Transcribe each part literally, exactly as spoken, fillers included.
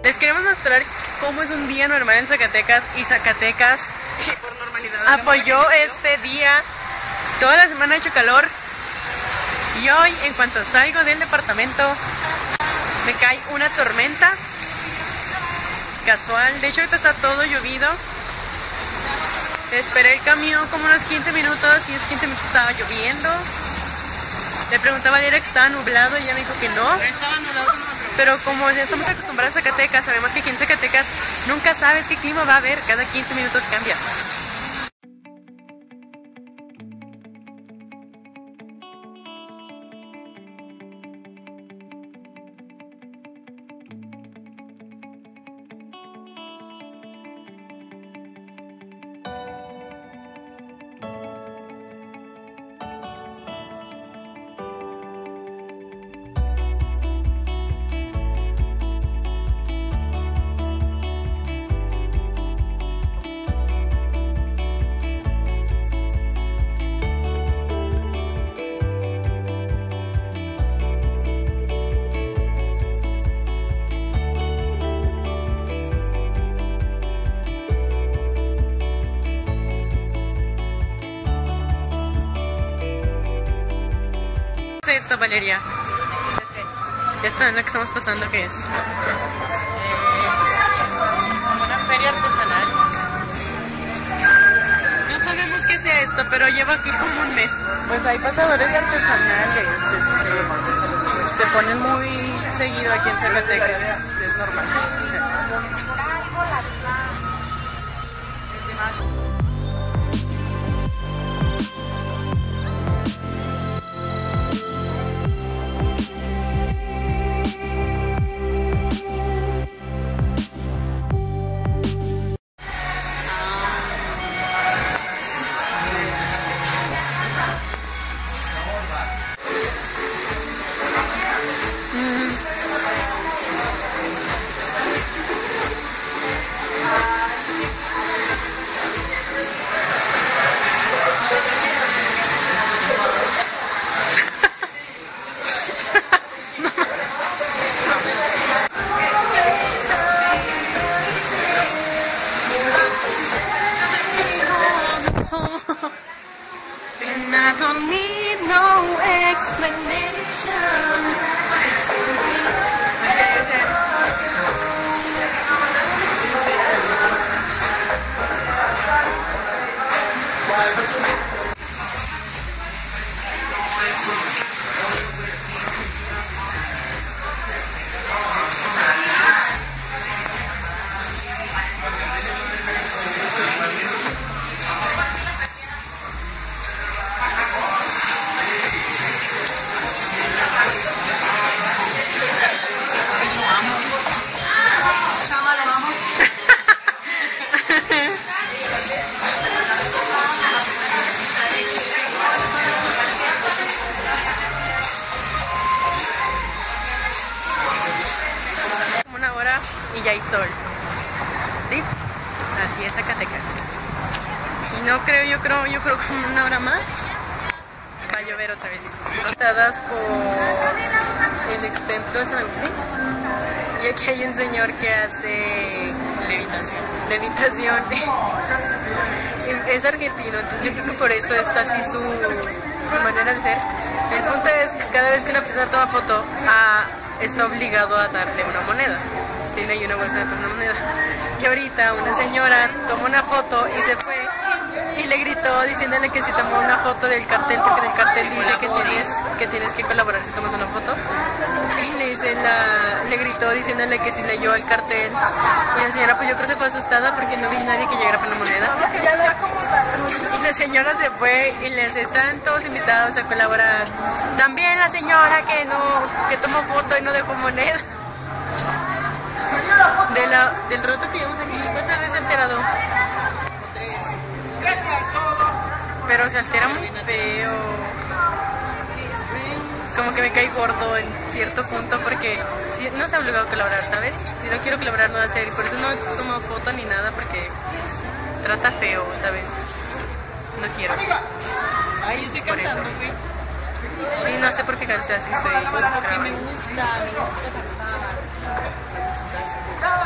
Les queremos mostrar cómo es un día normal en Zacatecas, y Zacatecas por normalidad apoyó este día. Toda la semana ha hecho calor y hoy, en cuanto salgo del departamento, me cae una tormenta casual. De hecho, ahorita está todo llovido. Esperé el camión como unos quince minutos y esos quince minutos estaba lloviendo. Le preguntaba a Diana que estaba nublado y ella me dijo que no. Estaba nublado. Pero como ya estamos acostumbrados a Zacatecas, sabemos que aquí en Zacatecas nunca sabes qué clima va a haber, cada quince minutos cambia. Esto, Valeria, esto es lo que estamos pasando, ¿qué es? Eh, una feria artesanal. No sabemos qué sea esto, pero lleva aquí como un mes. Pues hay pasadores artesanales, este, se ponen muy seguido aquí en Zacatecas, es normal. And I don't need no explanation. Una hora y ya hay sol. ¿Sí? Así es Zacatecas. Y no creo, yo creo, yo creo como una hora más va a llover otra vez. Rotadas por el ex templo de San Agustín. Y aquí hay un señor que hace levitación. Levitación. Es argentino, entonces yo creo que por eso es así su, su manera de ser. El punto es que cada vez que una persona toma foto, a, está obligado a darle una moneda. Tiene ahí una bolsa de una moneda. Y ahorita una señora tomó una foto y se fue y le gritó diciéndole que si tomó una foto del cartel, porque en el cartel dice que tienes que, tienes que colaborar si tomas una foto. Y le, dice la, le gritó diciéndole que si leyó el cartel. Y la señora pues yo creo que se fue asustada porque no vi nadie que llegara por la moneda. Y la señora se fue y les están todos invitados a colaborar. También la señora que no que tomó foto y no dejó moneda. De la, del roto que llevamos aquí, ¿cuántas veces se ha alterado? Pero se altera muy feo. Como que me cae gordo en cierto punto porque si, no se ha obligado a colaborar, ¿sabes? Si no quiero colaborar no va a ser. Y por eso no tomo foto ni nada porque trata feo, ¿sabes? No quiero. Ahí estoy por cantando, eso. güey. Sí, no sé por qué canciones así estoy. Pues porque me gusta, me gusta cantar.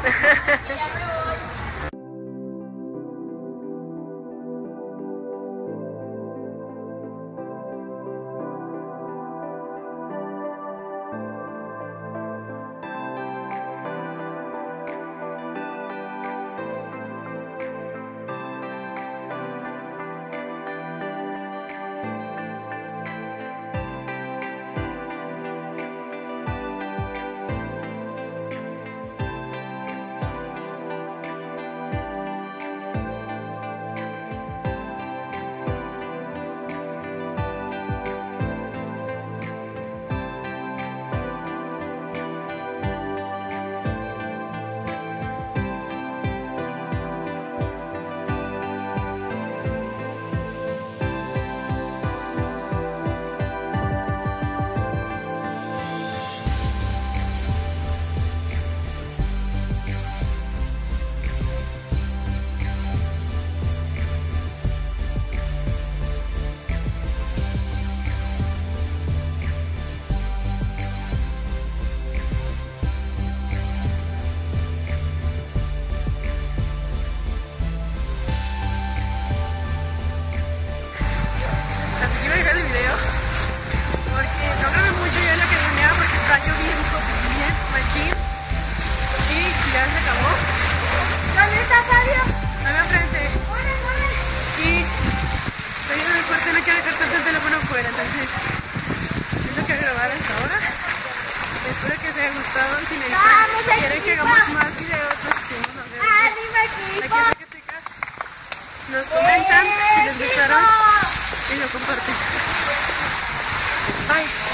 Espero que les haya gustado. Si les gusta, quieren que hagamos más videos, pues hacemos más videos. Aquí en Zacatecas. Nos comentan si les gustaron y lo comparten. Bye.